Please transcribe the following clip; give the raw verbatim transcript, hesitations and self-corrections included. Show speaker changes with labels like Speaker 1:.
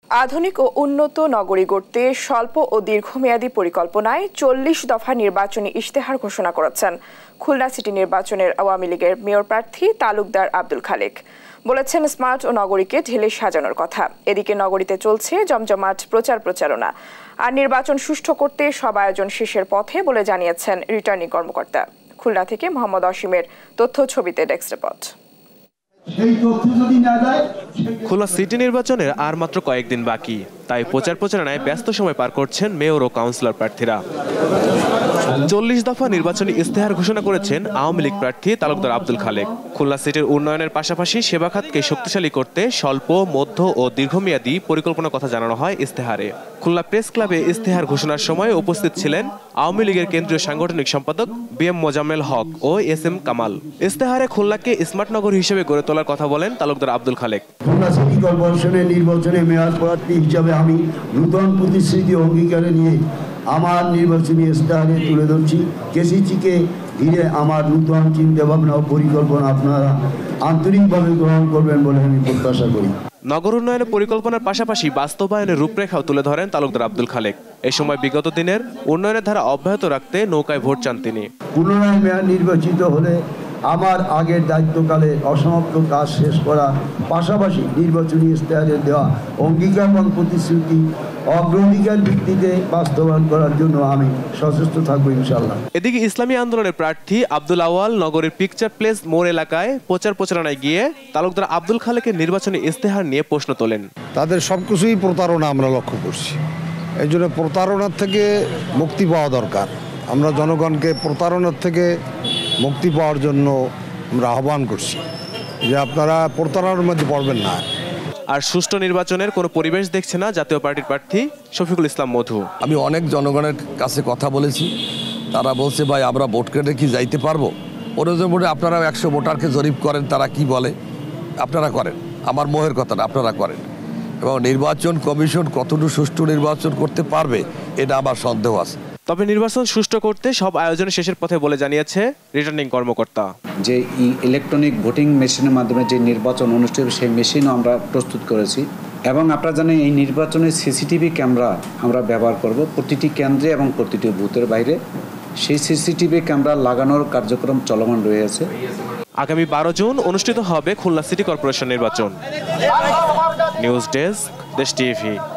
Speaker 1: আধুনিক ও উন্নত নগরী গড়তে স্বল্প ও দীর্ঘমেয়াদী পরিকল্পনায় চল্লিশ দফা নির্বাচনী ইশতেহার ঘোষণা করেছেন খুলনা সিটি নির্বাচনের আওয়ামী লীগের মেয়র প্রার্থী তালুকদার আব্দুল খালেক। বলেছেন, স্মার্ট ও নগরীকে ঢেলে সাজানোর কথা। এদিকে নগরীতে চলছে জমজমাট প্রচার প্রচারণা। আর নির্বাচন সুষ্ঠু করতে সব আয়োজন শেষের পথে বলে জানিয়েছেন রিটার্নিং কর্মকর্তা। খুলনা থেকে মোহাম্মদ অসীমের তথ্য ছবিতে ডেস্ক রিপোর্ট।
Speaker 2: খুলনা সিটি নির্বাচনের আর মাত্র কয়েকদিন বাকি, তাই প্রচার প্রচারণায় ব্যস্ত সময় পার করছেন মেয়র ও কাউন্সিলর প্রার্থীরা। চল্লিশ দফা নির্বাচনী ইশতেহার ঘোষণা করেছেন আওয়ামী লীগ প্রার্থী তালুকদার আব্দুল খালেক। খুলনা সিটির উন্নয়নের পাশাপাশি সেবা খাতকে শক্তিশালী করতে স্বল্প, মধ্য ও দীর্ঘমেয়াদী পরিকল্পনার কথা জানানো হয় ইশতেহারে। খুলনা প্রেস ক্লাবে ইশতেহার ঘোষণার সময় উপস্থিত ছিলেন আওয়ামী লীগের কেন্দ্রীয় সাংগঠনিক সম্পাদক বি এম মোজাম্মেল হক ও এস এম কামাল। ইশতেহারে খুলনাকে স্মার্ট নগর হিসেবে গড়ে তোলার কথা বলেন তালুকদার আব্দুল খালেক।
Speaker 3: খুলনা সিটি কর্পোরেশনের নির্বাচনে মেয়র প্রার্থী হিসাবে আমি নূতন প্রতিশ্রুতি অঙ্গীকারে নিয়ে আমার নির্বাচনী ইশতেহারে তুলে ধরছি। কেসিচিকে ঘিরে আমার নূতন চিন্তা ভাবনা ও পরিকল্পনা আপনারা আন্তরিকভাবে গ্রহণ করবেন বলে আমি প্রত্যাশা করি।
Speaker 2: নগর উন্নয়নের পরিকল্পনার পাশাপাশি বাস্তবায়নের রূপরেখাও তুলে ধরেন তালুকদার আব্দুল খালেক। এ সময় বিগত দিনের উন্নয়নের ধারা অব্যাহত রাখতে নৌকায় ভোট চান তিনি।
Speaker 3: পুনরায় মেয়র নির্বাচিত হলে আমার আগের দায়িত্বকালে অসমাপ্ত কাজ শেষ করা, পাশাপাশি নির্বাচনী ইশতেহারে দেওয়া অঙ্গীকার এবং প্রতিশ্রুতি অগ্রাধিকার ভিত্তিতে বাস্তবায়ন করার জন্য আমি সচেষ্ট থাকবো ইনশাআল্লাহ।
Speaker 2: এদিকে ইসলামী আন্দোলনের প্রার্থী আব্দুল আওয়াল নগরের পিকচার প্লেস মোড় এলাকায় প্রচার প্রচারণায় গিয়ে তালুকদার আব্দুল খালেকের নির্বাচনী ইশতেহার নিয়ে প্রশ্ন তোলেন।
Speaker 4: তাদের সবকিছুই প্রতারণা আমরা লক্ষ্য করছি। এই জন্য প্রতারণার থেকে মুক্তি পাওয়া দরকার। আমরা জনগণকে প্রতারণার থেকে মুক্তি পাওয়ার জন্য আমরা আহ্বান করছি যে আপনারা প্রতারণার মধ্যে পড়বেন না।
Speaker 2: আর সুষ্ঠু নির্বাচনের কোনো পরিবেশ দেখছে না জাতীয় পার্টির প্রার্থী শফিকুল ইসলাম মধু।
Speaker 5: আমি অনেক জনগণের কাছে কথা বলেছি, তারা বলছে ভাই আমরা ভোট কেটে কি যাইতে পারবো? প্রয়োজন ভোটে আপনারা একশো ভোটারকে জরিপ করেন, তারা কি বলে আপনারা করেন, আমার মোহের কথা না, আপনারা করেন। এবং নির্বাচন কমিশন কতটুকু সুষ্ঠু নির্বাচন করতে পারবে এটা আমার সন্দেহ আছে।
Speaker 2: তবে নির্বাচন সুষ্ঠু করতে সব আয়োজন শেষের পথে বলে জানিয়েছে রিটার্নিং কর্মকর্তা।
Speaker 6: যে ইলেকট্রনিক ভোটিং মেশিনের মাধ্যমে যে নির্বাচন অনুষ্ঠিত হবে সেই মেশিনও আমরা প্রস্তুত করেছি এবং আপনারা জানেন এই নির্বাচনে সিসিটিভি ক্যামেরা আমরা ব্যবহার করব প্রতিটি কেন্দ্রে এবং প্রতিটি বুথের বাইরে। সেই সিসিটিভি ক্যামেরা লাগানোর কার্যক্রম চলমান রয়েছে।
Speaker 2: আগামী বারো জুন অনুষ্ঠিত হবে খুলনা সিটি কর্পোরেশন নির্বাচন। News desk, Desh TV.